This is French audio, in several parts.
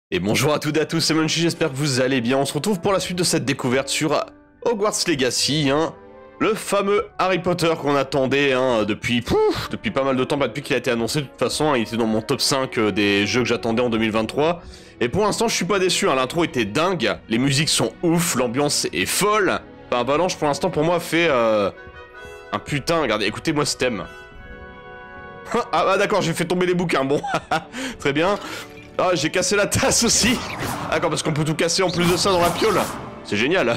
Et bonjour à toutes et à tous, c'est Munchi, j'espère que vous allez bien. On se retrouve pour la suite de cette découverte sur Hogwarts Legacy, le fameux Harry Potter qu'on attendait depuis pas mal de temps, depuis qu'il a été annoncé de toute façon, il était dans mon top 5 des jeux que j'attendais en 2023. Et pour l'instant je suis pas déçu, l'intro était dingue, les musiques sont ouf, l'ambiance est folle. Enfin Avalanche pour l'instant pour moi fait un putain, regardez, écoutez-moi ce thème. Ah d'accord, j'ai fait tomber les bouquins, bon, très bien. Ah, j'ai cassé la tasse aussi. D'accord, parce qu'on peut tout casser en plus de ça dans la piole. C'est génial.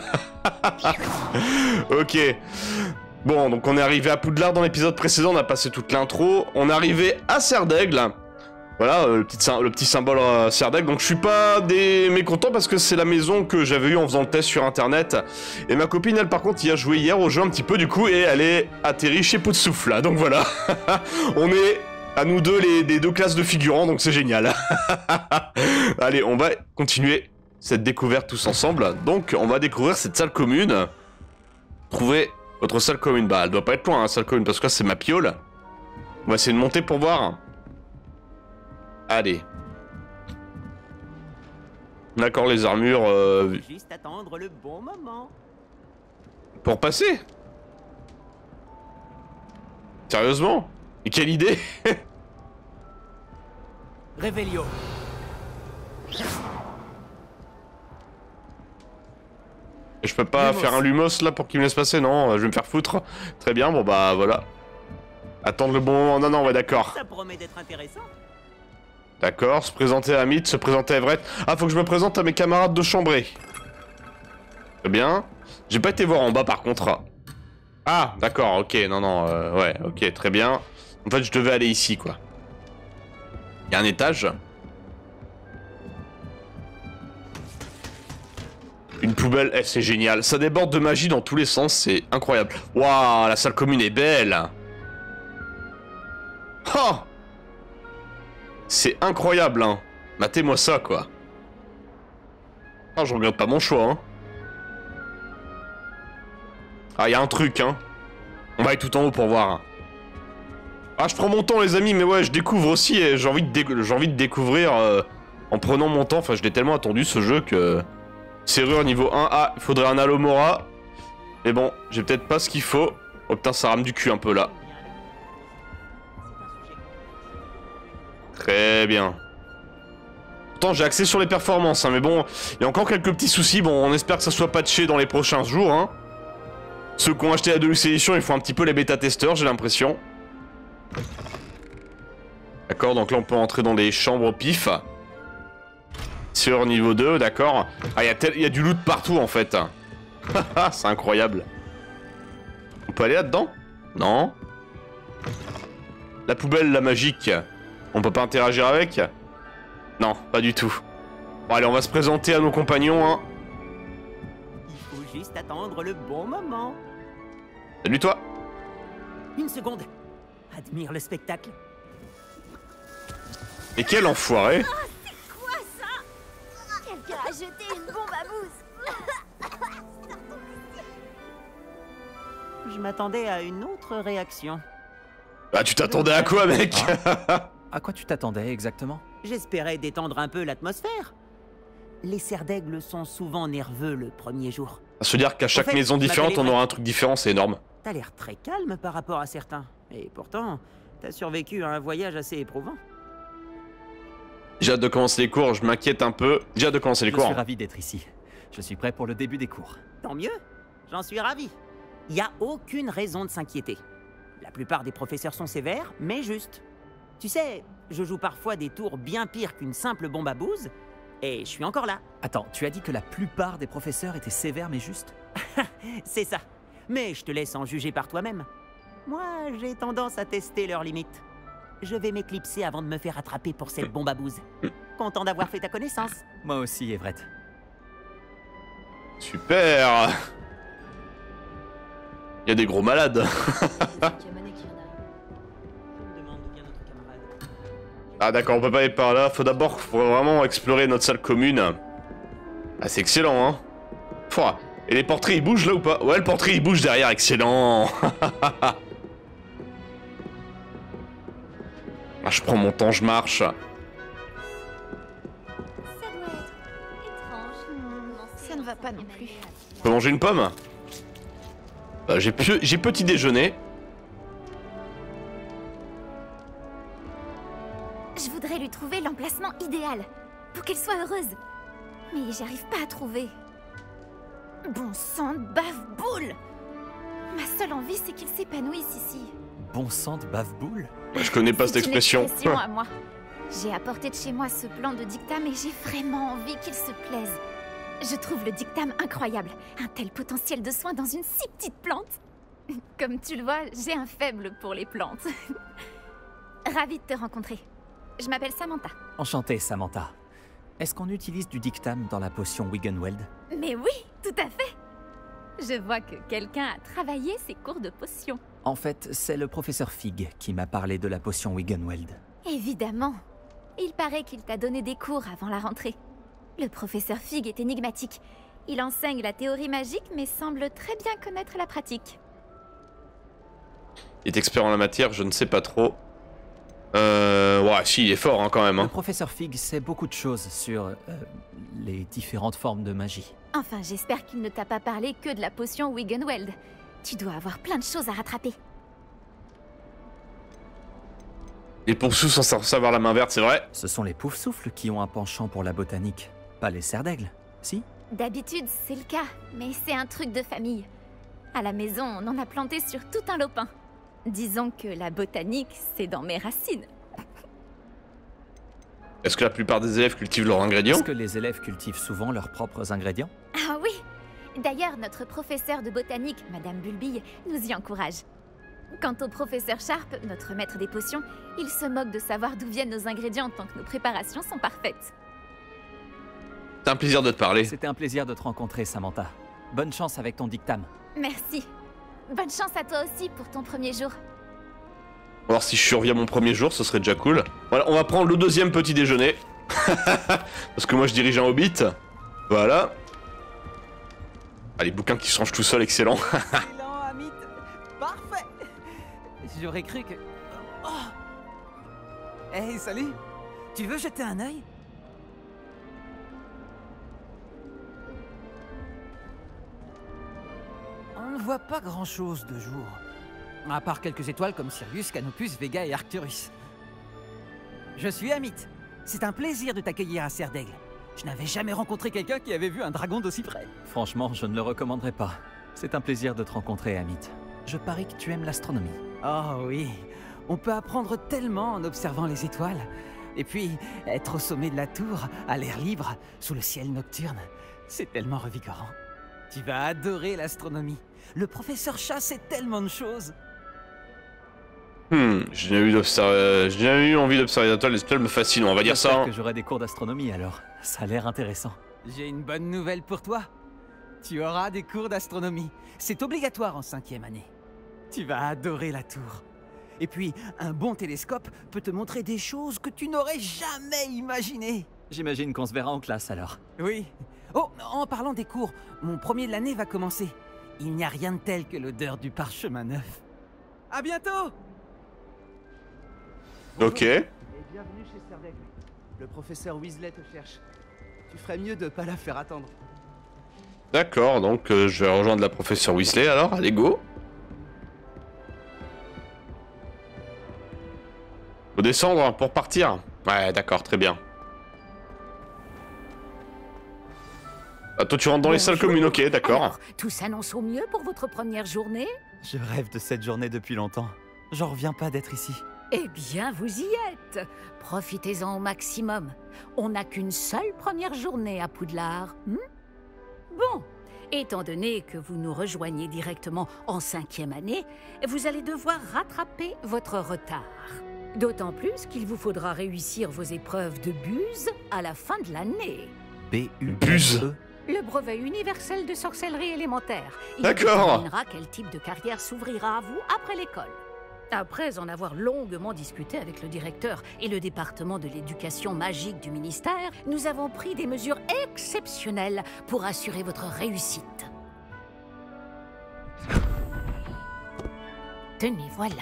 Ok. Bon, donc on est arrivé à Poudlard dans l'épisode précédent, on a passé toute l'intro. On est arrivé à Serdaigle. Voilà, le petit symbole Serdaigle. Donc je suis pas mécontent parce que c'est la maison que j'avais eue en faisant le test sur internet. Et ma copine, elle par contre, y a joué hier au jeu un petit peu du coup, et elle est atterrie chez Poudsoufle. Donc voilà. On est... à nous deux, les deux classes de figurants, donc c'est génial. Allez, on va continuer cette découverte tous ensemble. Donc, on va découvrir cette salle commune. Trouver votre salle commune. Bah, elle doit pas être loin, salle commune, parce que là, c'est ma piole. On va essayer de monter pour voir. Allez. D'accord, les armures... Juste attendre le bon moment. Pour passer. Sérieusement? Et quelle idée. Réveillon. Et je peux pas faire un Lumos là pour qu'il me laisse passer? Non, je vais me faire foutre. Très bien, bon bah voilà. Attendre le bon moment. Non, non, ouais, d'accord. Ça promet d'être intéressant. D'accord, se présenter à Mythe, se présenter à Everett. Ah, faut que je me présente à mes camarades de chambrée. Très bien. J'ai pas été voir en bas par contre. Ah, d'accord, ok, non, non, ouais, ok, très bien. En fait, je devais aller ici, quoi. Il y a un étage. Une poubelle, eh, c'est génial. Ça déborde de magie dans tous les sens, c'est incroyable. Waouh, la salle commune est belle. Oh, c'est incroyable, hein. Matez-moi ça, quoi. Ah, je regrette pas mon choix, hein. Ah, il y a un truc, hein. On va aller tout en haut pour voir. Ah, je prends mon temps, les amis, mais ouais, je découvre aussi, et j'ai envie de découvrir en prenant mon temps. Enfin, je l'ai tellement attendu, ce jeu, que... Serrure niveau 1. Ah, il faudrait un Alomora. Mais bon, j'ai peut-être pas ce qu'il faut. Oh putain, ça rame du cul un peu, là. Très bien. Pourtant, j'ai axé sur les performances, hein, mais bon, il y a encore quelques petits soucis. Bon, on espère que ça soit patché dans les prochains jours, hein. Ceux qui ont acheté la Deluxe Edition, ils font un petit peu les bêta-testeurs, j'ai l'impression. D'accord, donc là on peut entrer dans des chambres au pif. Sur niveau 2, d'accord. Ah, il y a du loot partout en fait. C'est incroyable. On peut aller là-dedans? Non. La poubelle, la magique. On peut pas interagir avec? Non, pas du tout. Bon, allez, on va se présenter à nos compagnons, hein. Il faut juste attendre le bon moment. Salut toi. Une seconde. Admire le spectacle. Et quel enfoiré. Oh, c'est quoi ça? Quelqu'un a jeté une bombe à bouse. Je m'attendais à une autre réaction. Bah tu t'attendais à quoi, mec? À quoi tu t'attendais exactement? J'espérais détendre un peu l'atmosphère. Les Serdaigles sont souvent nerveux le premier jour. Ça veut dire qu'à chaque En fait, maison différente, on Magali- aura un truc différent, c'est énorme. T'as l'air très calme par rapport à certains. Et pourtant, t'as survécu à un voyage assez éprouvant. J'ai hâte de commencer les cours, je m'inquiète un peu. J'ai hâte de commencer les Je cours. suis ravi d'être ici. Je suis prêt pour le début des cours. Tant mieux, j'en suis ravi. Y a aucune raison de s'inquiéter. La plupart des professeurs sont sévères, mais justes. Tu sais, je joue parfois des tours bien pires qu'une simple bombe à bouse, et je suis encore là. Attends, tu as dit que la plupart des professeurs étaient sévères mais justes? C'est ça. Mais je te laisse en juger par toi-même. Moi, j'ai tendance à tester leurs limites. Je vais m'éclipser avant de me faire attraper pour cette bombe à bouse. Content d'avoir fait ta connaissance. Moi aussi, Everett. Super. Il y a des gros malades. Ah d'accord, on peut pas aller par là. Faut d'abord vraiment explorer notre salle commune. Ah c'est excellent, hein. Pouah. Et les portraits ils bougent là ou pas? Ouais, le portrait il bouge derrière, excellent. Ah, je prends mon temps, je marche. Ça doit pas non plus. Je peux manger une pomme? J'ai petit déjeuner. Je voudrais lui trouver l'emplacement idéal pour qu'elle soit heureuse. Mais j'arrive pas à trouver. Bon sang de bave-boule! Ma seule envie, c'est qu'il s'épanouisse ici. Bon sang de bave-boule? Je connais pas cette C'est une expression. expression à moi. J'ai apporté de chez moi ce plan de dictame et j'ai vraiment envie qu'il se plaise. Je trouve le dictame incroyable. Un tel potentiel de soin dans une si petite plante. Comme tu le vois, j'ai un faible pour les plantes. Ravie de te rencontrer. Je m'appelle Samantha. Enchanté, Samantha. Est-ce qu'on utilise du dictame dans la potion Wiggenweld? Mais oui, tout à fait. Je vois que quelqu'un a travaillé ses cours de potions. En fait, c'est le professeur Fig qui m'a parlé de la potion Wiggenweld. Évidemment. Il paraît qu'il t'a donné des cours avant la rentrée. Le professeur Fig est énigmatique. Il enseigne la théorie magique mais semble très bien connaître la pratique. Il est expert en la matière, je ne sais pas trop. Ouais, si, il est fort hein, quand même. Le Hein. professeur Fig sait beaucoup de choses sur les différentes formes de magie. Enfin, j'espère qu'il ne t'a pas parlé que de la potion Wiggenweld. Tu dois avoir plein de choses à rattraper. Les poursuivre sans savoir la main verte, c'est vrai. Ce sont les Poufsouffles qui ont un penchant pour la botanique, pas les cerfs d'aigle, si? D'habitude, c'est le cas, mais c'est un truc de famille. À la maison, on en a planté sur tout un lopin. Disons que la botanique, c'est dans mes racines. Est-ce que la plupart des élèves cultivent leurs ingrédients? Est-ce que les élèves cultivent souvent leurs propres ingrédients? Ah oui! D'ailleurs, notre professeur de botanique, Madame Bulbille, nous y encourage. Quant au professeur Sharp, notre maître des potions, il se moque de savoir d'où viennent nos ingrédients tant que nos préparations sont parfaites. C'est un plaisir de te parler. C'était un plaisir de te rencontrer, Samantha. Bonne chance avec ton dictame. Merci. Bonne chance à toi aussi pour ton premier jour. On va voir si je surviens mon premier jour, ce serait déjà cool. Voilà, on va prendre le deuxième petit déjeuner. Parce que moi je dirige un hobbit. Voilà. Ah, les bouquins qui se rangent tout seuls, excellent. Excellent, Amit. Parfait. J'aurais cru que... Oh. Hey, salut. Tu veux jeter un œil? On ne voit pas grand-chose de jour. À part quelques étoiles comme Sirius, Canopus, Vega et Arcturus. Je suis Amit. C'est un plaisir de t'accueillir à Serre d'Aigle. Je n'avais jamais rencontré quelqu'un qui avait vu un dragon d'aussi près. Franchement, je ne le recommanderais pas. C'est un plaisir de te rencontrer, Amit. Je parie que tu aimes l'astronomie. Oh oui, on peut apprendre tellement en observant les étoiles. Et puis, être au sommet de la tour, à l'air libre, sous le ciel nocturne, c'est tellement revigorant. Tu vas adorer l'astronomie. Le professeur Chat sait tellement de choses. J'ai jamais eu envie d'observer les étoiles me fascinent, on va dire ça. J'espère Hein. que j'aurai des cours d'astronomie alors. Ça a l'air intéressant. J'ai une bonne nouvelle pour toi. Tu auras des cours d'astronomie. C'est obligatoire en 5e année. Tu vas adorer la tour. Et puis, un bon télescope peut te montrer des choses que tu n'aurais jamais imaginées. J'imagine qu'on se verra en classe alors. Oui. Oh, en parlant des cours, mon premier de l'année va commencer. Il n'y a rien de tel que l'odeur du parchemin neuf. À bientôt! Ok. Et bienvenue chez Serre d'Aigle. Le professeur Weasley te cherche. Tu ferais mieux de pas la faire attendre. D'accord, donc je vais rejoindre la professeure Weasley alors, allez go. Faut descendre pour partir. Ouais, d'accord, très bien. Ah, toi tu rentres dans les salles communes, ok, d'accord. Alors, tout s'annonce au mieux pour votre première journée? Je rêve de cette journée depuis longtemps. J'en reviens pas d'être ici. Eh bien, vous y êtes. Profitez-en au maximum. On n'a qu'une seule première journée à Poudlard. Bon, étant donné que vous nous rejoignez directement en 5e année, vous allez devoir rattraper votre retard. D'autant plus qu'il vous faudra réussir vos épreuves de buse à la fin de l'année. Buse. Le brevet universel de sorcellerie élémentaire. Il D'accord. déterminera quel type de carrière s'ouvrira à vous après l'école. Après en avoir longuement discuté avec le directeur et le département de l'éducation magique du ministère, nous avons pris des mesures exceptionnelles pour assurer votre réussite. Tenez, voilà.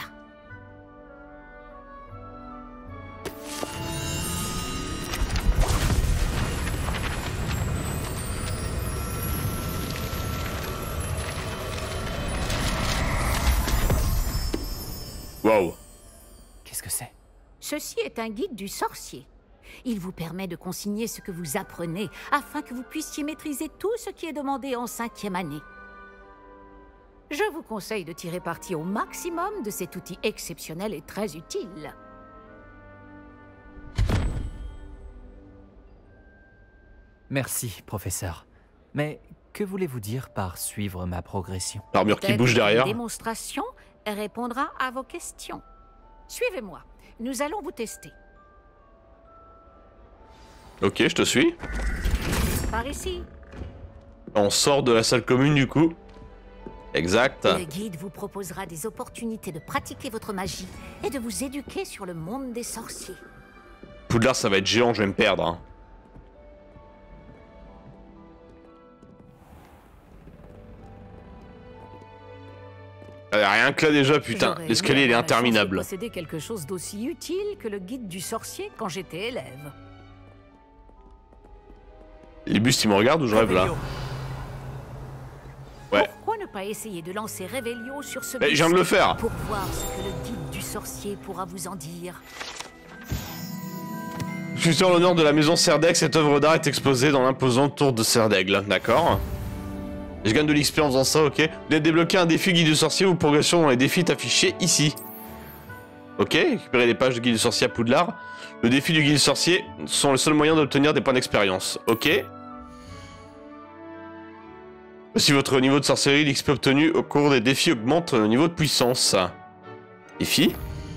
Waouh. Qu'est-ce que c'est? Ceci est un guide du sorcier. Il vous permet de consigner ce que vous apprenez afin que vous puissiez maîtriser tout ce qui est demandé en 5e année. Je vous conseille de tirer parti au maximum de cet outil exceptionnel et très utile. Merci, professeur. Mais que voulez-vous dire par suivre ma progression? L'armure qui Peut-être bouge derrière. Une démonstration répondra à vos questions. Suivez-moi, nous allons vous tester. Ok, je te suis. Par ici. On sort de la salle commune du coup. Exact. Le guide vous proposera des opportunités de pratiquer votre magie et de vous éduquer sur le monde des sorciers. Poudlard, ça va être géant, je vais me perdre. Hein. Rien que là déjà, putain, J'aurais l'escalier il est aimé avoir la chance de interminable. posséder quelque chose d'aussi utile que le guide du sorcier quand j'étais élève. Les bustes ils me regardent ou je rêve là? Ouais. Pourquoi ne pas essayer de lancer Revelio sur ce Mais je buste viens de le faire. pour voir ce que le guide du sorcier pourra vous en dire? Je suis sur l'honneur de la maison Serdaigle, cette œuvre d'art est exposée dans l'imposante tour de Serdaigle, d'accord? Je gagne de l'XP en faisant ça, ok? Vous venez de débloquer un défi guide du sorcier ou progression dans les défis affichés ici. Ok, récupérez les pages de guide du sorcier à Poudlard. Le défi du guide du sorcier sont le seul moyen d'obtenir des points d'expérience, ok? Si votre niveau de sorcellerie, l'XP obtenu au cours des défis augmente le niveau de puissance. Défi.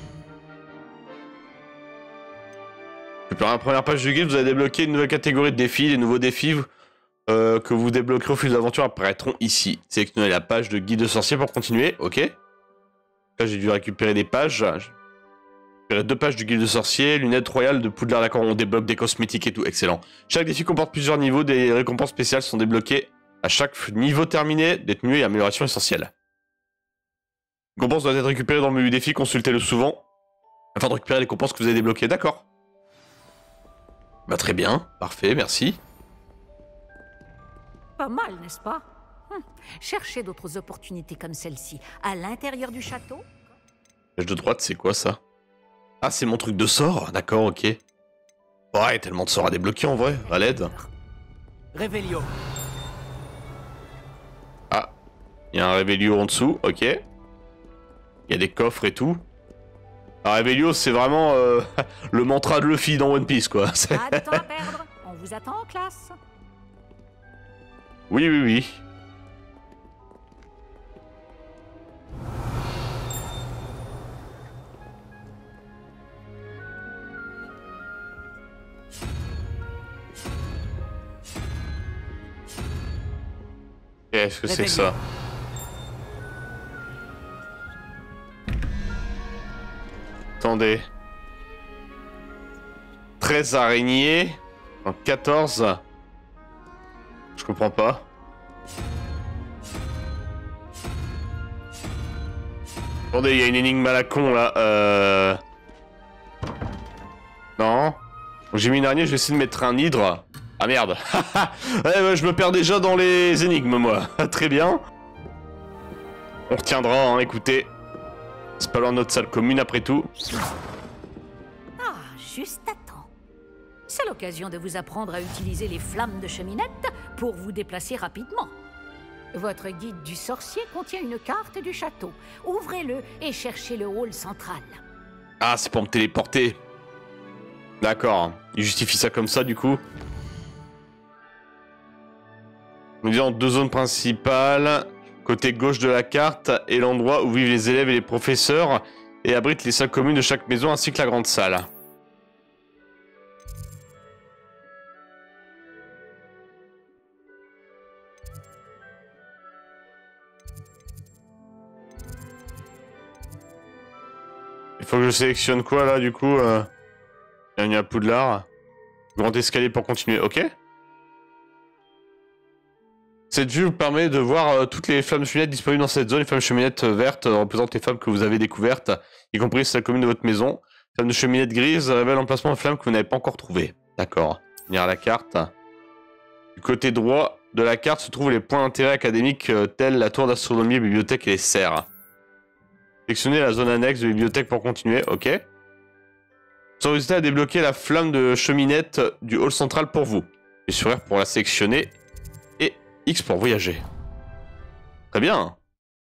Sur la première page du guide, vous avez débloqué une nouvelle catégorie de défis. Les nouveaux défis que vous débloquerez au fil de l'aventure apparaîtront ici. Sélectionnez la page de guide de sorcier pour continuer, ok. Là, j'ai dû récupérer des pages. J'ai récupéré 2 pages du guide de sorcier, lunettes royales de Poudlard, d'accord, on débloque des cosmétiques et tout, excellent. Chaque défi comporte plusieurs niveaux, des récompenses spéciales sont débloquées à chaque niveau terminé, détenu et amélioration essentielle. Une récompense doit être récupérée dans le menu défi, consultez-le souvent, afin de récupérer les récompenses que vous avez débloquées, d'accord. Bah très bien, parfait, merci. Pas mal, n'est-ce pas? Cherchez d'autres opportunités comme celle-ci à l'intérieur du château. Page de droite, c'est quoi ça? Ah, c'est mon truc de sort? D'accord, ok. Ouais, tellement de sorts à débloquer en vrai, à l'aide. Revelio. Ah, il y a un Revelio en dessous, ok. Il y a des coffres et tout. Un Revelio, c'est vraiment le mantra de Luffy dans One Piece, quoi. Pas de temps à perdre, on vous attend en classe. Oui, oui, oui. Qu'est-ce que c'est que ça? Attendez. 13 araignées. En 14. Je comprends pas. Attendez, il y a une énigme à la con là. Non. J'ai mis une araignée, je vais essayer de mettre un hydre. Ah merde. Ouais, je me perds déjà dans les énigmes moi. Très bien. On retiendra, hein, écoutez. C'est pas loin de notre salle commune après tout. Ah, juste à temps. C'est l'occasion de vous apprendre à utiliser les flammes de cheminette pour vous déplacer rapidement. Votre guide du sorcier contient une carte du château. Ouvrez-le et cherchez le hall central. Ah, c'est pour me téléporter. D'accord. Il justifie ça comme ça du coup. Nous disons 2 zones principales. Côté gauche de la carte est l'endroit où vivent les élèves et les professeurs et abrite les salles communes de chaque maison ainsi que la grande salle. Il faut que je sélectionne quoi là du coup Bienvenue à Poudlard. Grand escalier pour continuer, ok. Cette vue vous permet de voir toutes les flammes cheminettes disponibles dans cette zone. Les flammes cheminettes vertes représentent les flammes que vous avez découvertes, y compris celles communes de votre maison. Les flammes de cheminette grises révèlent l'emplacement de flammes que vous n'avez pas encore trouvées. D'accord. Venir à la carte. Du côté droit de la carte se trouvent les points d'intérêt académiques tels la tour d'astronomie, la bibliothèque et les serres. Sélectionnez la zone annexe de bibliothèque pour continuer, ok. Sans hésiter à débloquer la flamme de cheminette du hall central pour vous. Et sur R pour la sélectionner. Et X pour voyager. Très bien.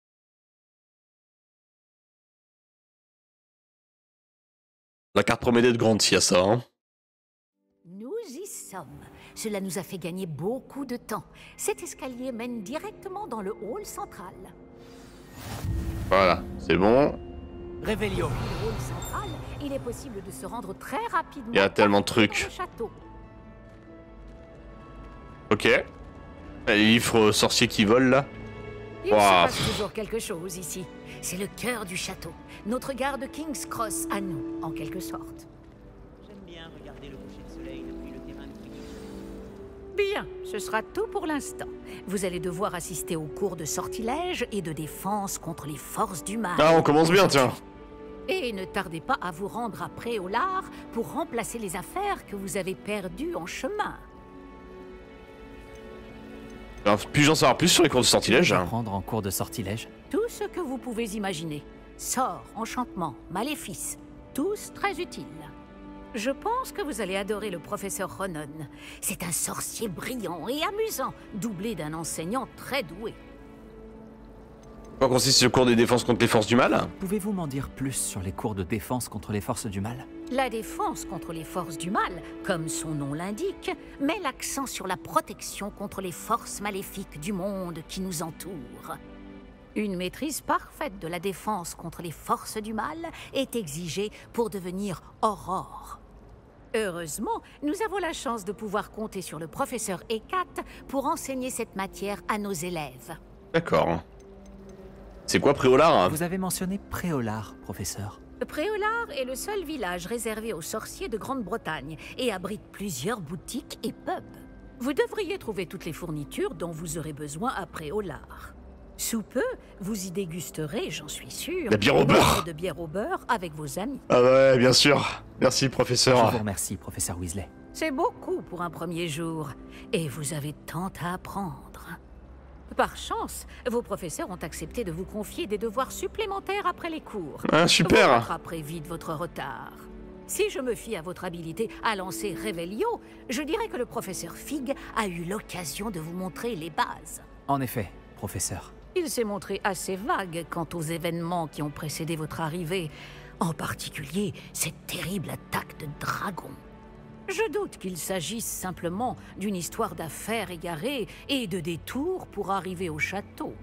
La carte Prométhée de Grande, s'il y a ça, hein. Nous y sommes. Cela nous a fait gagner beaucoup de temps. Cet escalier mène directement dans le hall central. Voilà, c'est bon. Révélio. Dans le hall central, il est possible de se rendre très rapidement. Il y a tellement de trucs. dans le château. Ok. Les livres sorciers qui volent là. Il Wow. se passe toujours quelque chose ici. C'est le cœur du château. Notre gare de King's Cross à nous, en quelque sorte. J'aime bien regarder le coucher de soleil depuis le terrain de Quidditch. Bien, ce sera tout pour l'instant. Vous allez devoir assister aux cours de sortilège et de défense contre les forces du mal. Ah, on commence bien, tiens. Et ne tardez pas à vous rendre à Préolard pour remplacer les affaires que vous avez perdues en chemin. Alors, puis-je en savoir plus sur les cours de sortilège? Apprendre en cours de sortilège. Tout ce que vous pouvez imaginer. Sorts, enchantements, maléfices, tous très utiles. Je pense que vous allez adorer le professeur Ronon. C'est un sorcier brillant et amusant, doublé d'un enseignant très doué. Quoi consiste ce cours de défense contre les forces du mal? Pouvez-vous m'en dire plus sur les cours de défense contre les forces du mal? La défense contre les forces du mal, comme son nom l'indique, met l'accent sur la protection contre les forces maléfiques du monde qui nous entoure. Une maîtrise parfaite de la défense contre les forces du mal est exigée pour devenir Aurore. Heureusement, nous avons la chance de pouvoir compter sur le professeur Hécate pour enseigner cette matière à nos élèves. D'accord. C'est quoi Préolard? Vous avez mentionné Préolard, professeur. Préolard est le seul village réservé aux sorciers de Grande-Bretagne et abrite plusieurs boutiques et pubs. Vous devriez trouver toutes les fournitures dont vous aurez besoin à Préolard. Sous peu, vous y dégusterez, j'en suis sûr, La bière au beurre. une de bière au beurre avec vos amis. Ah ouais, bien sûr. Merci, Je professeur. vous remercie, professeur Weasley. C'est beaucoup pour un premier jour, et vous avez tant à apprendre. Par chance, vos professeurs ont accepté de vous confier des devoirs supplémentaires après les cours. Ah, Vous super. rattraperez vite votre retard. Si je me fie à votre habileté à lancer Révélio, je dirais que le professeur Fig a eu l'occasion de vous montrer les bases. En effet, professeur. Il s'est montré assez vague quant aux événements qui ont précédé votre arrivée, en particulier cette terrible attaque de dragon. Je doute qu'il s'agisse simplement d'une histoire d'affaires égarées et de détours pour arriver au château.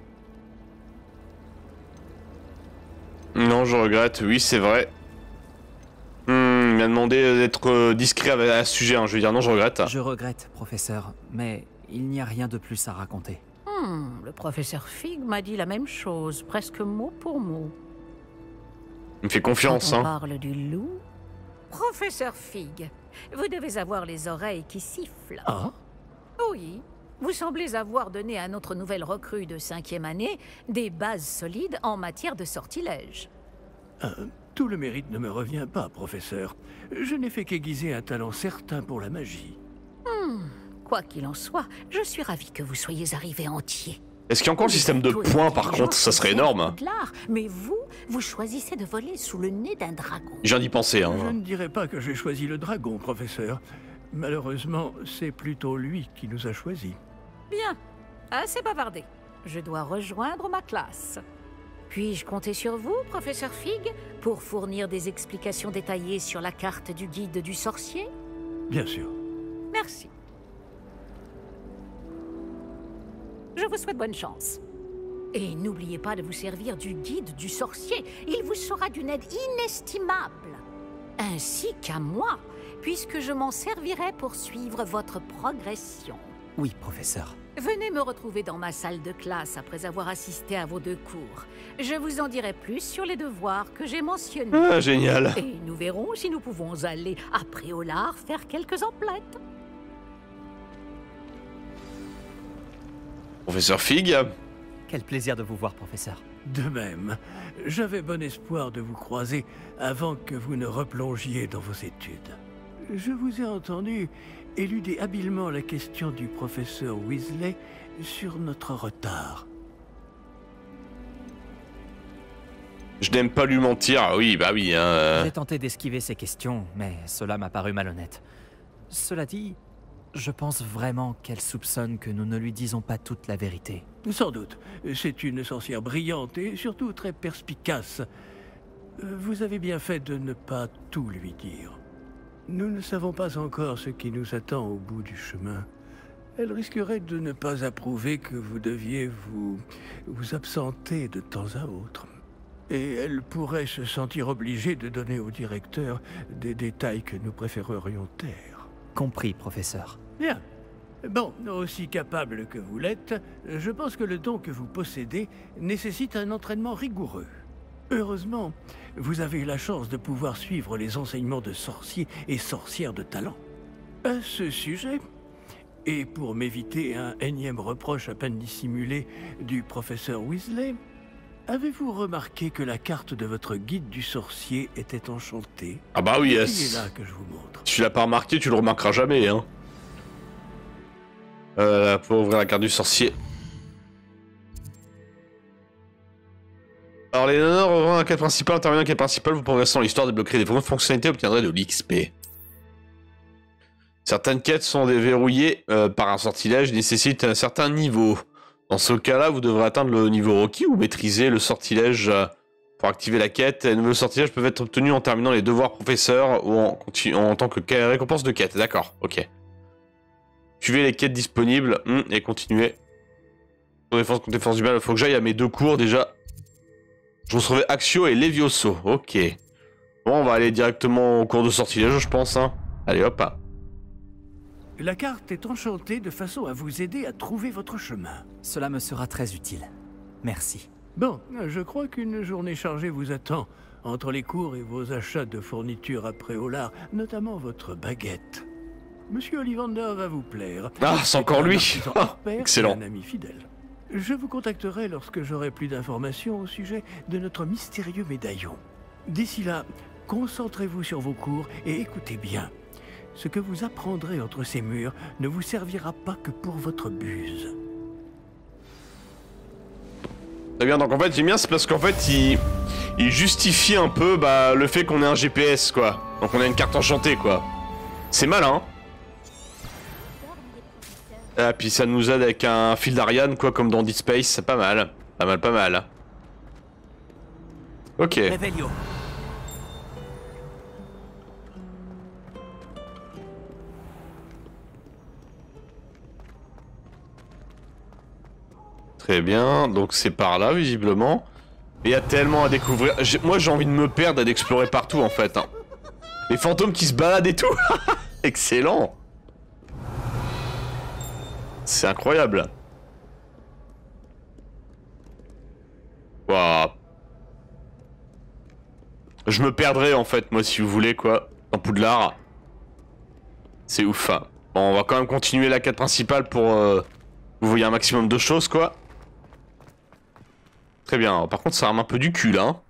Non, je regrette. Oui, c'est vrai. Il m'a demandé d'être discret à ce sujet. Hein. Je veux dire non, je regrette. Je regrette, professeur, mais il n'y a rien de plus à raconter. Le professeur Fig m'a dit la même chose, presque mot pour mot. Il me fait confiance. Quand on Hein. parle du loup... Professeur Fig, vous devez avoir les oreilles qui sifflent. Ah, Oui, vous semblez avoir donné à notre nouvelle recrue de 5e année des bases solides en matière de sortilège. tout le mérite ne me revient pas, professeur. Je n'ai fait qu'aiguiser un talent certain pour la magie. Quoi qu'il en soit, je suis ravi que vous soyez arrivé entier. Est-ce qu'il y a encore le système de points par contre? Ça serait énorme. Mais vous choisissez de voler sous le nez d'un dragon. Je viens d'y penser. Je Hein. ne dirais pas que j'ai choisi le dragon, professeur. Malheureusement, c'est plutôt lui qui nous a choisis. Bien, assez bavardé. Je dois rejoindre ma classe. Puis-je compter sur vous, professeur Fig, pour fournir des explications détaillées sur la carte du guide du sorcier? Bien sûr. Merci. Je vous souhaite bonne chance. Et n'oubliez pas de vous servir du guide du sorcier. Il vous sera d'une aide inestimable. Ainsi qu'à moi, puisque je m'en servirai pour suivre votre progression. Oui, professeur. Venez me retrouver dans ma salle de classe après avoir assisté à vos 2 cours. Je vous en dirai plus sur les devoirs que j'ai mentionnés. Ah, génial. Et nous verrons si nous pouvons aller à Préolard faire quelques emplettes. Professeur Fig. Quel plaisir de vous voir, professeur. De même, j'avais bon espoir de vous croiser avant que vous ne replongiez dans vos études. Je vous ai entendu éluder habilement la question du professeur Weasley sur notre retard. Je n'aime pas lui mentir. Ah oui, bah oui. Hein, J'ai tenté d'esquiver ces questions, mais cela m'a paru malhonnête. Cela dit, je pense vraiment qu'elle soupçonne que nous ne lui disons pas toute la vérité. Sans doute. C'est une sorcière brillante et surtout très perspicace. Vous avez bien fait de ne pas tout lui dire. Nous ne savons pas encore ce qui nous attend au bout du chemin. Elle risquerait de ne pas approuver que vous deviez vous absenter de temps à autre. Et elle pourrait se sentir obligée de donner au directeur des détails que nous préférerions taire. Compris, professeur. Bien. Bon, aussi capable que vous l'êtes, je pense que le don que vous possédez nécessite un entraînement rigoureux. Heureusement, vous avez eu la chance de pouvoir suivre les enseignements de sorciers et sorcières de talent. À ce sujet, et pour m'éviter un énième reproche à peine dissimulé du professeur Weasley, avez-vous remarqué que la carte de votre guide du sorcier était enchantée? Ah bah oui, C'est là que je vous montre. si tu l'as pas remarqué, tu le remarqueras jamais, hein. Pour ouvrir la carte du sorcier. Alors les nanars ouvrant la quête principale, intervenant la quête principale, vous progressez dans l'histoire, débloquerez des vraies fonctionnalités, obtiendrez de l'XP. Certaines quêtes sont déverrouillées par un sortilège, nécessitent un certain niveau. Dans ce cas-là, vous devrez atteindre le niveau requis ou maîtriser le sortilège pour activer la quête. Les nouveaux sortilèges peuvent être obtenus en terminant les devoirs professeurs ou en tant que récompense de quête. D'accord, ok. Suivez les quêtes disponibles et continuez. Défense contre défense du mal, il faut que j'aille à mes 2 cours déjà. Je recevais Axio et Levioso, ok. Bon, on va aller directement au cours de sortilège, je pense. Hein. Allez, hop. La carte est enchantée de façon à vous aider à trouver votre chemin. Cela me sera très utile. Merci. Bon, je crois qu'une journée chargée vous attend, entre les cours et vos achats de fournitures à Préolard, notamment votre baguette. Monsieur Ollivander va vous plaire. Ah, c'est encore lui. Excellent. Excellent. Un ami fidèle. Je vous contacterai lorsque j'aurai plus d'informations au sujet de notre mystérieux médaillon. D'ici là, concentrez-vous sur vos cours et écoutez bien. Ce que vous apprendrez entre ces murs ne vous servira pas que pour votre buse. Très bien, donc en fait, j'aime bien, c'est parce qu'en fait, il justifie un peu le fait qu'on ait un GPS, quoi. Donc on a une carte enchantée, quoi. C'est malin. Ah, puis ça nous aide avec un fil d'Ariane, quoi, comme dans Dead Space, c'est pas mal. Pas mal, pas mal. Ok. Revelio. Très bien, donc c'est par là, visiblement. Mais il y a tellement à découvrir. Moi, j'ai envie de me perdre et d'explorer partout, en fait. Hein. Les fantômes qui se baladent et tout. Excellent. C'est incroyable. Waouh. Je me perdrai, en fait, moi, si vous voulez, quoi. Dans Poudlard. C'est ouf. Hein. Bon, on va quand même continuer la quête principale pour... vous voyez un maximum de choses, quoi. Très bien. Par contre, ça rame un peu du cul, là. Hein.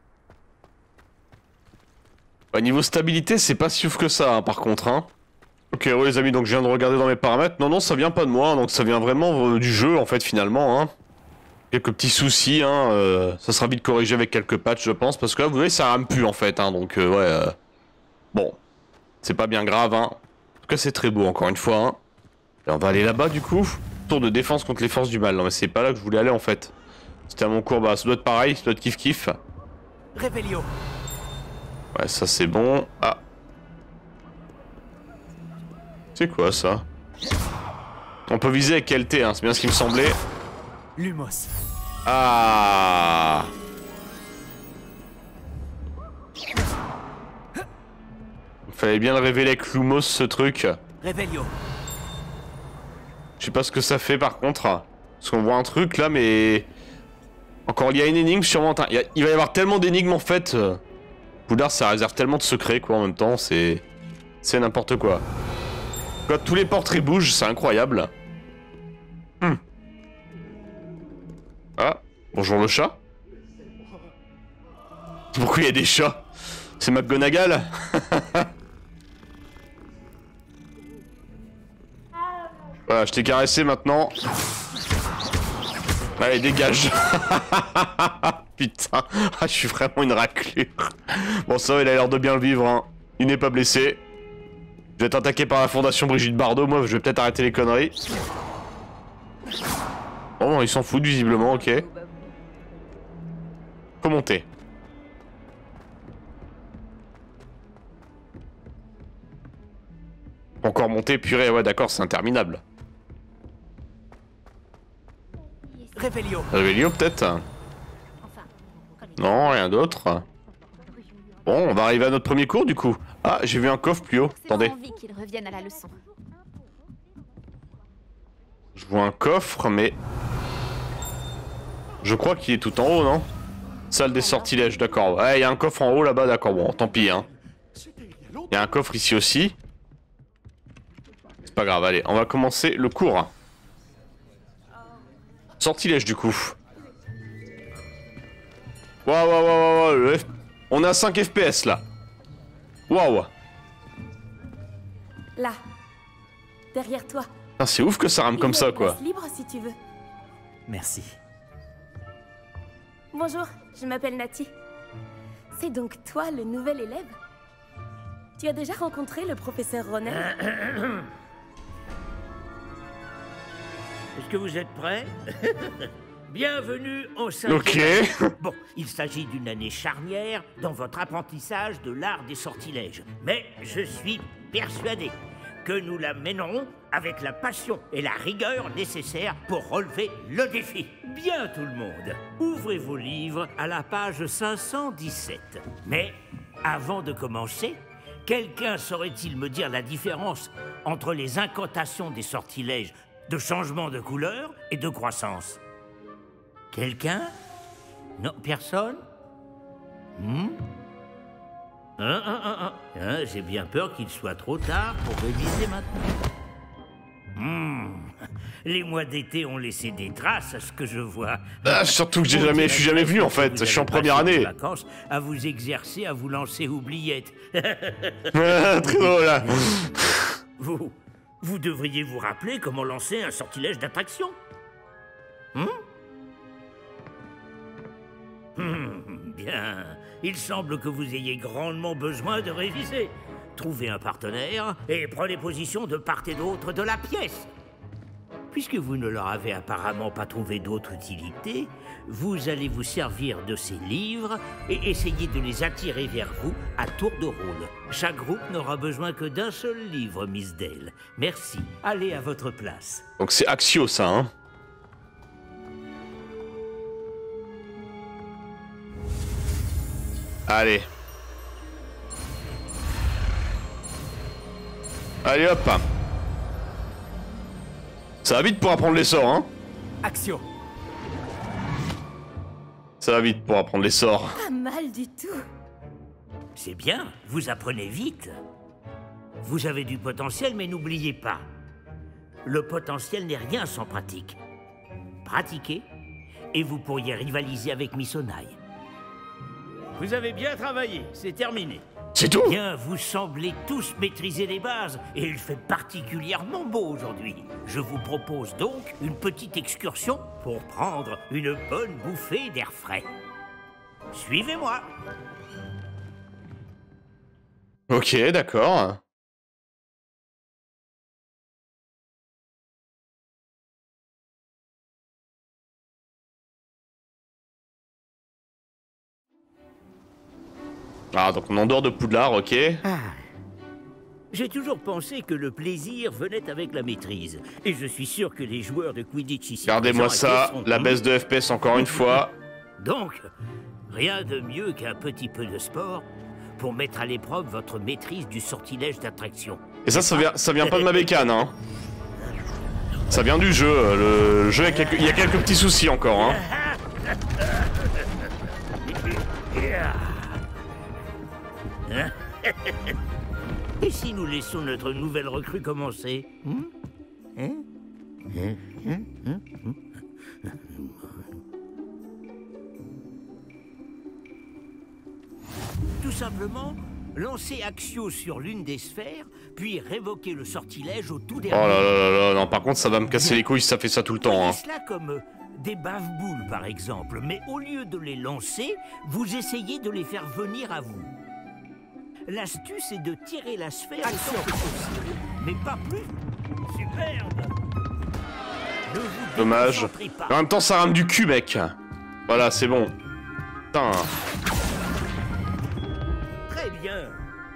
Ouais, niveau stabilité, c'est pas si ouf que ça, hein, par contre. Hein. Ok, ouais, les amis, donc je viens de regarder dans mes paramètres. Non, non, ça vient pas de moi, hein, donc ça vient vraiment du jeu, en fait, finalement. Hein. Quelques petits soucis, hein. Ça sera vite corrigé avec quelques patchs, je pense. Parce que là, vous voyez, ça rame plus, en fait. Hein, donc, ouais. Bon. C'est pas bien grave, hein. En tout cas, c'est très beau, encore une fois. Hein. Et on va aller là-bas, du coup. Tour de défense contre les forces du mal. Non, mais c'est pas là que je voulais aller, en fait. C'était à mon cours, bah ça doit être pareil, ça doit être kiff-kiff. Revelio. Ouais, ça c'est bon. Ah. C'est quoi ça? On peut viser avec LT, hein, c'est bien ce qui me semblait. Lumos. Ah. Il fallait bien le révéler avec Lumos, ce truc. Revelio. Je sais pas ce que ça fait par contre. Parce qu'on voit un truc là, mais... Encore, il y a une énigme sûrement. Il va y avoir tellement d'énigmes en fait. Poudlard, ça réserve tellement de secrets quoi en même temps. C'est n'importe quoi. Quand tous les portraits bougent, c'est incroyable. Ah, bonjour le chat. Pourquoi il y a des chats? C'est McGonagall. Voilà, je t'ai caressé maintenant. Allez, dégage. Putain, je suis vraiment une raclure. Bon, ça va, il a l'air de bien le vivre, hein. Il n'est pas blessé. Je vais être attaqué par la fondation Brigitte Bardot, moi, je vais peut-être arrêter les conneries. Oh, il s'en fout, visiblement, ok. Faut monter. Encore monter, purée, ouais, d'accord, c'est interminable. Réveillon. Réveillon, peut-être? Non, rien d'autre. Bon, on va arriver à notre premier cours, du coup. Ah, j'ai vu un coffre plus haut. Attendez. Envie qu'ils reviennent à la leçon. Je vois un coffre, mais... Je crois qu'il est tout en haut, non? Salle des sortilèges, d'accord. Ouais, il y a un coffre en haut, là-bas, d'accord. Bon, tant pis, hein. Il y a un coffre ici aussi. C'est pas grave, allez, on va commencer le cours. Sortilège, du coup. Waouh, on a 5 FPS, là. Waouh. Là, derrière toi. C'est ouf que ça rame comme ça, quoi. Libre si tu veux. Merci. Bonjour, je m'appelle Nati. C'est donc toi le nouvel élève? Tu as déjà rencontré le professeur Ronen? Est-ce que vous êtes prêts? Bienvenue au 5e. Ok. Bon, il s'agit d'une année charnière dans votre apprentissage de l'art des sortilèges. Mais je suis persuadé que nous la mènerons avec la passion et la rigueur nécessaires pour relever le défi. Bien tout le monde, ouvrez vos livres à la page 517. Mais avant de commencer, quelqu'un saurait-il me dire la différence entre les incantations des sortilèges de changement de couleur et de croissance? Quelqu'un? Non, personne? J'ai bien peur qu'il soit trop tard pour réviser maintenant. Les mois d'été ont laissé des traces à ce que je vois. Ah, surtout que je suis jamais venu en fait, je suis en première année. Vacances à vous exercer, à vous lancer oubliettes. Très drôle là. Vous devriez vous rappeler comment lancer un sortilège d'attraction. Bien, il semble que vous ayez grandement besoin de réviser. Trouvez un partenaire et prenez position de part et d'autre de la pièce. Puisque vous ne leur avez apparemment pas trouvé d'autre utilité, vous allez vous servir de ces livres et essayer de les attirer vers vous à tour de rôle. Chaque groupe n'aura besoin que d'un seul livre, Miss Dale. Merci, allez à votre place. Donc c'est Axio ça, hein. Allez. Allez hop. Ça va vite pour apprendre les sorts, hein. Axio. Ça va vite pour apprendre les sorts. Pas mal du tout. C'est bien, vous apprenez vite. Vous avez du potentiel, mais n'oubliez pas. Le potentiel n'est rien sans pratique. Pratiquez, et vous pourriez rivaliser avec Miss Onaï. Vous avez bien travaillé, c'est terminé. C'est tout? Bien, vous semblez tous maîtriser les bases, et il fait particulièrement beau aujourd'hui. Je vous propose donc une petite excursion pour prendre une bonne bouffée d'air frais. Suivez-moi. Ok, d'accord. Ah, donc on endort de Poudlard, ok. J'ai toujours pensé que le plaisir venait avec la maîtrise. Et je suis sûr que les joueurs de Quidditch ici... Regardez-moi ça, la baisse de FPS encore une fois. Donc, rien de mieux qu'un petit peu de sport pour mettre à l'épreuve votre maîtrise du sortilège d'attraction. Et ça vient pas de ma bécane, hein. Ça vient du jeu. Le jeu, il y a quelques petits soucis encore, hein. Et si nous laissons notre nouvelle recrue commencer? Tout simplement, lancer Axio sur l'une des sphères, puis révoquer le sortilège au tout dernier. Oh là là là là, non, par contre ça va me casser les couilles si ça fait ça tout le temps, hein. Cela comme Des bave-boules, par exemple, mais au lieu de les lancer, vous essayez de les faire venir à vous. L'astuce est de tirer la sphère autant que possible, mais pas plus. Superbe. Ne vous Dommage. déconcentrez pas. En même temps, ça rame du cul, mec. Voilà, c'est bon. Putain. Très bien.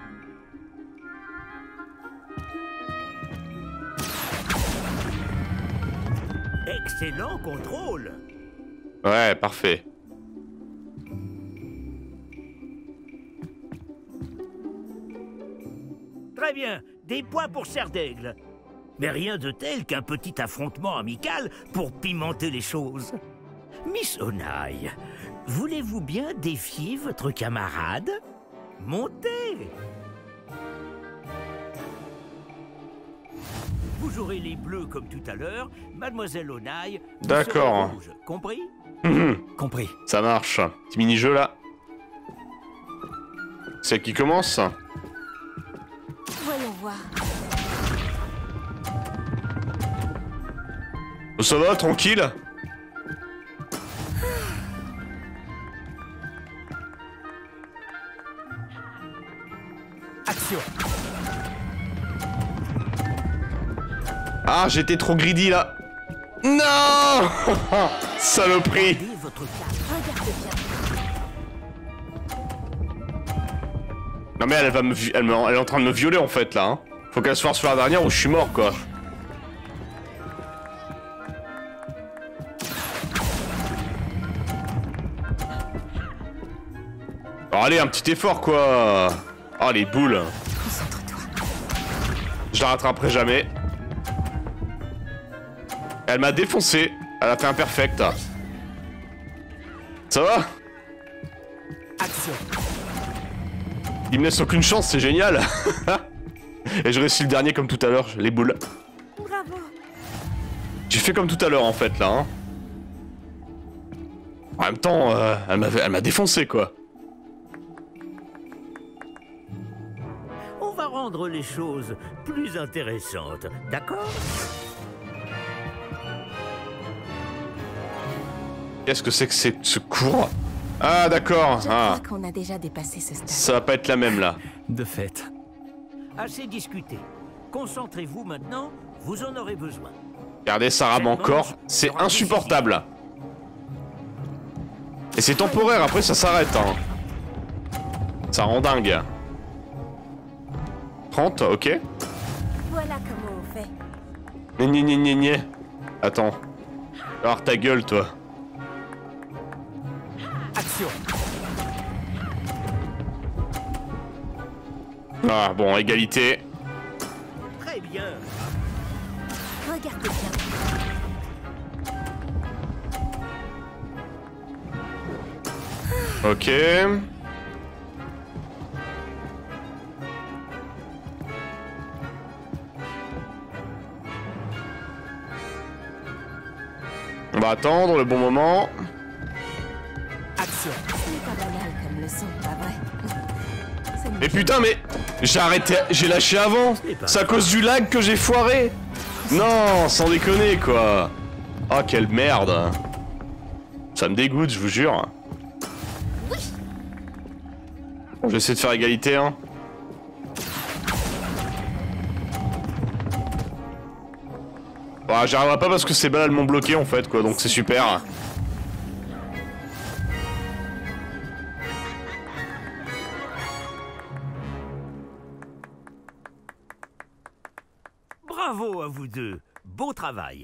Excellent contrôle. Ouais, parfait. Très bien, des points pour Serre d'Aigle. Mais rien de tel qu'un petit affrontement amical pour pimenter les choses. Miss Onaï, voulez-vous bien défier votre camarade? Montez! Vous aurez les bleus comme tout à l'heure, Mademoiselle Onaï. vous D'accord. serez rouge. Compris? Compris. Ça marche. Petit mini-jeu là. C'est qui commence? Voyons voir. Oh, ça va, tranquille? Action. Ah, j'étais trop greedy là. Non. Saloperie. Gardez votre calme. Regarde bien. Non mais elle va me, elle est en train de me violer en fait là. Hein. Faut qu'elle se force sur la dernière ou je suis mort quoi. Alors allez, un petit effort quoi. Oh les boules. Concentre-toi. Je la rattraperai jamais. Elle m'a défoncé. Elle a fait un perfect. Ça va? Action. Il me laisse aucune chance, c'est génial. Et je réussis le dernier comme tout à l'heure, les boules. Bravo. J'ai fait comme tout à l'heure en fait là. Hein. En même temps, elle m'a défoncé quoi. On va rendre les choses plus intéressantes, d'accord? Qu'est-ce que c'est que ce cours? Ah d'accord. Je Ah. crois qu'on a déjà dépassé ce stade. Ça va pas être la même là. De fait. Assez discuté. Concentrez-vous maintenant, vous en aurez besoin. Regardez, ça rame encore. C'est insupportable. Et c'est temporaire, après ça s'arrête. Hein. Ça rend dingue. 30, ok. Voilà comment on fait. Gné. Attends. Alors ta gueule, toi. Action. Ah, bon, égalité. Très bien. Regarde bien. Ok. On va attendre le bon moment. Action. Ce n'est pas banal comme leçon, pas vrai? Ça nous Mais putain, mais j'ai arrêté, j'ai lâché avant. C'est à cause du lag que j'ai foiré. Non, sans déconner quoi. Oh quelle merde. Ça me dégoûte, je vous jure. Bon, j'essaie de faire égalité, hein. Bah, j'y arriverai pas parce que ces balles elles m'ont bloqué en fait quoi, donc c'est super. Bravo à vous deux. Beau travail.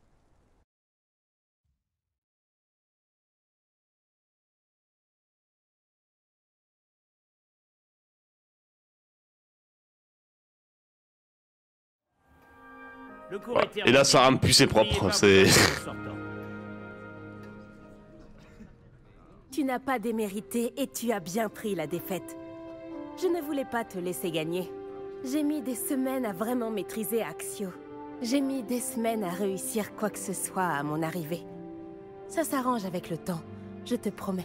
Le cours Ouais. est terminé. Et là ça rame plus c'est propre, N'oubliez pas c'est... vos affaires en sortant. Tu n'as pas démérité et tu as bien pris la défaite. Je ne voulais pas te laisser gagner. J'ai mis des semaines à vraiment maîtriser Axio. J'ai mis des semaines à réussir quoi que ce soit à mon arrivée. Ça s'arrange avec le temps, je te promets.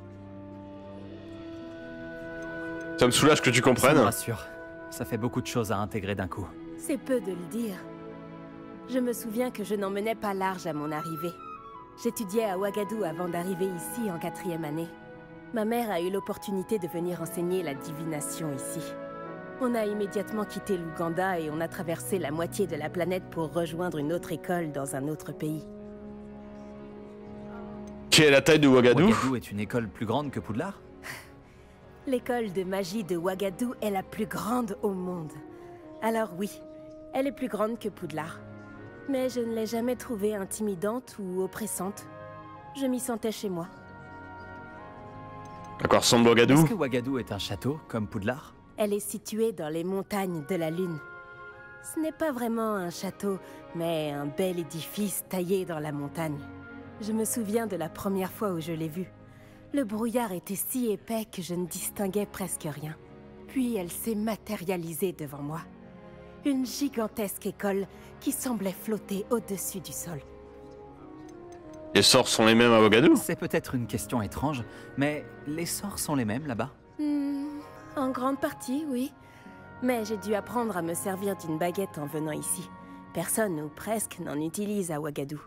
Ça me soulage que tu Ça me comprennes. rassure. Ça fait beaucoup de choses à intégrer d'un coup. C'est peu de le dire. Je me souviens que je n'en menais pas large à mon arrivée. J'étudiais à Ouagadougou avant d'arriver ici en 4e année. Ma mère a eu l'opportunité de venir enseigner la divination ici. On a immédiatement quitté l'Ouganda et on a traversé la moitié de la planète pour rejoindre une autre école dans un autre pays. Quelle est la taille de Ouagadougou? Ouagadougou est une école plus grande que Poudlard? L'école de magie de Ouagadougou est la plus grande au monde. Alors oui, elle est plus grande que Poudlard. Mais je ne l'ai jamais trouvée intimidante ou oppressante. Je m'y sentais chez moi. À quoi ressemble Ouagadougou? Est-ce que Ouagadougou est un château, comme Poudlard? Elle est située dans les montagnes de la Lune. Ce n'est pas vraiment un château, mais un bel édifice taillé dans la montagne. Je me souviens de la première fois où je l'ai vue. Le brouillard était si épais que je ne distinguais presque rien. Puis elle s'est matérialisée devant moi. Une gigantesque école qui semblait flotter au-dessus du sol. Les sorts sont les mêmes à Ouagadougou? C'est peut-être une question étrange, mais les sorts sont les mêmes là-bas? En grande partie, oui. Mais j'ai dû apprendre à me servir d'une baguette en venant ici. Personne, ou presque, n'en utilise à Ouagadougou.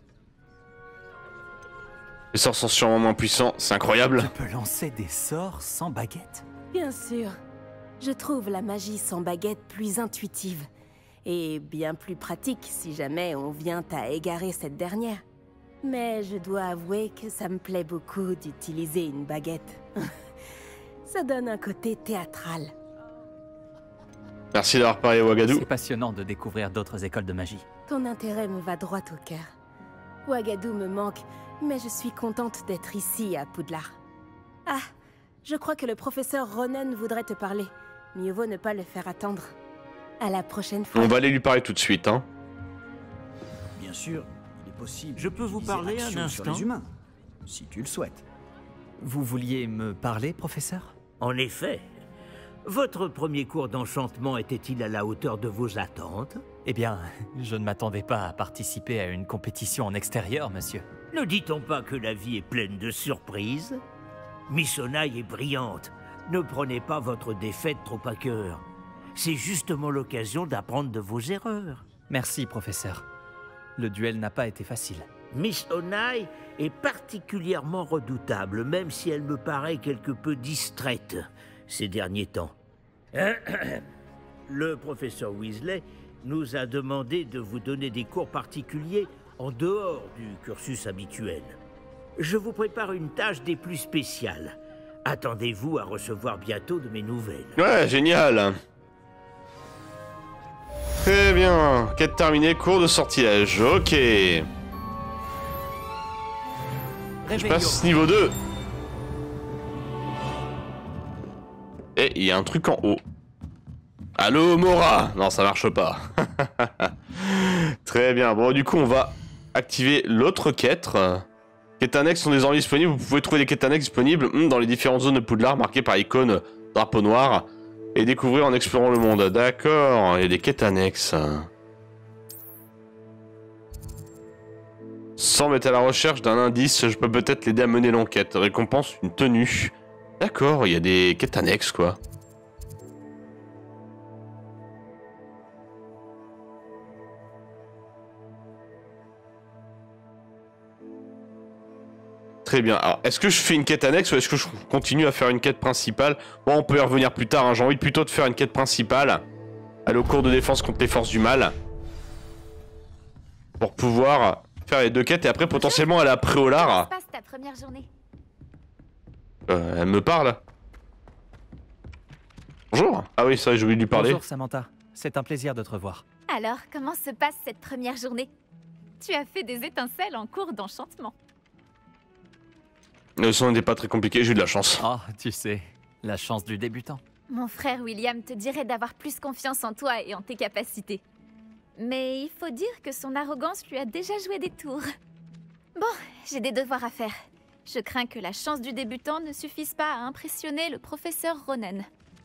Les sorts sont sûrement moins puissants, c'est incroyable. Tu peux lancer des sorts sans baguette? Bien sûr. Je trouve la magie sans baguette plus intuitive. Et bien plus pratique si jamais on vient à égarer cette dernière. Mais je dois avouer que ça me plaît beaucoup d'utiliser une baguette. Ça donne un côté théâtral. Merci d'avoir parlé à Ouagadougou. C'est passionnant de découvrir d'autres écoles de magie. Ton intérêt me va droit au cœur. Ouagadougou me manque, mais je suis contente d'être ici à Poudlard. Ah, je crois que le professeur Ronen voudrait te parler. Mieux vaut ne pas le faire attendre. À la prochaine fois. On va aller lui parler tout de suite, hein. Bien sûr, il est possible. Je peux vous parler un instant sur les humains, si tu le souhaites. Vous vouliez me parler, professeur? En effet. Votre premier cours d'enchantement était-il à la hauteur de vos attentes? Eh bien, je ne m'attendais pas à participer à une compétition en extérieur, monsieur. Ne dit-on pas que la vie est pleine de surprises? Miss Onai est brillante. Ne prenez pas votre défaite trop à cœur. C'est justement l'occasion d'apprendre de vos erreurs. Merci, professeur. Le duel n'a pas été facile. Miss Onai est particulièrement redoutable, même si elle me paraît quelque peu distraite ces derniers temps. Le professeur Weasley nous a demandé de vous donner des cours particuliers en dehors du cursus habituel. Je vous prépare une tâche des plus spéciales. Attendez-vous à recevoir bientôt de mes nouvelles. Ouais, génial. Très bien. Quête terminée, cours de sortilège. Ok. Je passe niveau 2. Et il y a un truc en haut. Allô, Mora? Non, ça marche pas. Très bien. Bon, du coup, on va activer l'autre quête. Quêtes annexes sont désormais disponibles. Vous pouvez trouver les quêtes annexes disponibles dans les différentes zones de Poudlard marquées par l'icône drapeau noir et découvrir en explorant le monde. D'accord, il y a des quêtes annexes. Semble être à la recherche d'un indice, je peux peut-être l'aider à mener l'enquête. Récompense une tenue. D'accord, il y a des quêtes annexes, quoi. Très bien. Alors, est-ce que je fais une quête annexe ou est-ce que je continue à faire une quête principale? Bon, on peut y revenir plus tard, hein. J'ai envie plutôt de faire une quête principale. Aller au cours de défense contre les forces du mal. Pour pouvoir faire les deux quêtes et après potentiellement aller à Préolard. Comment se passe ta première journée? Elle me parle. Bonjour. Ah oui, ça, j'ai oublié de lui parler. Bonjour Samantha, c'est un plaisir de te revoir. Alors, comment se passe cette première journée? Tu as fait des étincelles en cours d'enchantement. Le son n'était pas très compliqué, j'ai eu de la chance. Oh, tu sais, la chance du débutant. Mon frère William te dirait d'avoir plus confiance en toi et en tes capacités. Mais il faut dire que son arrogance lui a déjà joué des tours. Bon, j'ai des devoirs à faire. Je crains que la chance du débutant ne suffise pas à impressionner le professeur Ronen.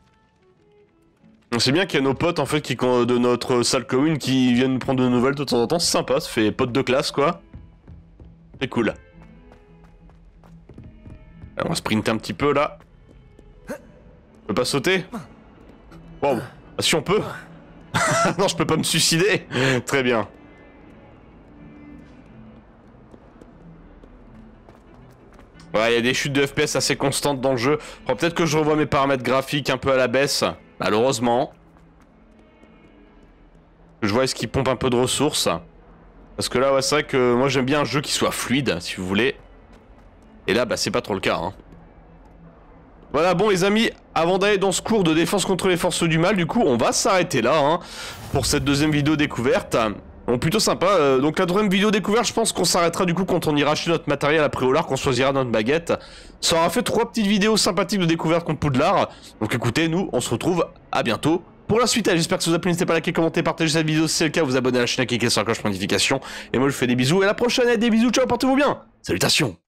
On sait bien qu'il y a nos potes en fait de notre salle commune qui viennent nous prendre de nouvelles de temps en temps, c'est sympa, ça fait potes de classe quoi. C'est cool. Alors, on va sprinter un petit peu là. On peut pas sauter? Wow. Ah, si on peut. Non, je peux pas me suicider. Très bien. Ouais, il y a des chutes de FPS assez constantes dans le jeu. Alors, peut-être que je revois mes paramètres graphiques un peu à la baisse, malheureusement. Je vois est-ce qu'il pompe un peu de ressources. Parce que là, ouais, c'est vrai que moi j'aime bien un jeu qui soit fluide, si vous voulez. Et là, bah c'est pas trop le cas, hein. Voilà, bon les amis, avant d'aller dans ce cours de défense contre les forces du mal, du coup, on va s'arrêter là, hein, pour cette deuxième vidéo découverte. Bon, plutôt sympa. Donc la troisième vidéo découverte, je pense qu'on s'arrêtera du coup quand on ira acheter notre matériel après au lard, qu'on choisira notre baguette. Ça aura fait 3 petites vidéos sympathiques de découverte contre Poudlard. Donc écoutez, nous, on se retrouve à bientôt pour la suite. J'espère que ça vous a plu. N'hésitez pas à liker, commenter, partager cette vidéo si c'est le cas, vous abonner à la chaîne, à cliquer sur la cloche de notification. Et moi, je vous fais des bisous. Et à la prochaine, et des bisous. Ciao, portez-vous bien. Salutations.